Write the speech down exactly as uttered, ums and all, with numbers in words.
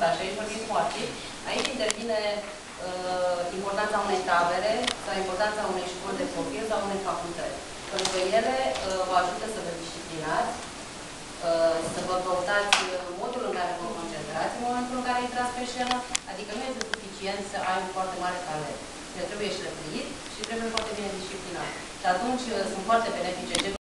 asta și aici vorbim foarte. Aici intervine uh, importanța unei tabere sau importanța unei școli de profil sau unei facultăți. Pentru că ele uh, vă ajută să vă disciplinați, uh, să vă căutați modul în care vă concentrați în momentul în care intrați pe scenă, adică nu este suficient să ai un foarte mare talent. El trebuie șlefuit și trebuie foarte bine disciplinat. Și atunci uh, sunt foarte benefice